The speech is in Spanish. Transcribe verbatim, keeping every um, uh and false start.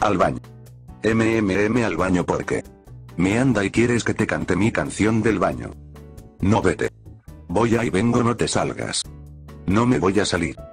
Al baño. MMM al baño porque. Me anda y quieres que te cante mi canción del baño. No, vete. Voy ahí vengo, no te salgas. No me voy a salir.